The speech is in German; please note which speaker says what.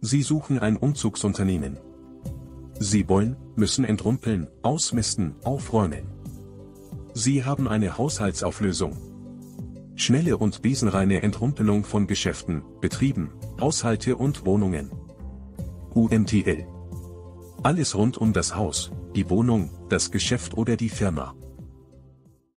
Speaker 1: Sie suchen ein Umzugsunternehmen. Sie müssen entrumpeln, ausmisten, aufräumen. Sie haben eine Haushaltsauflösung. Schnelle und besenreine Entrumpelung von Geschäften, Betrieben, Haushalte und Wohnungen. UMTL. Alles rund um das Haus, die Wohnung, das Geschäft oder die Firma.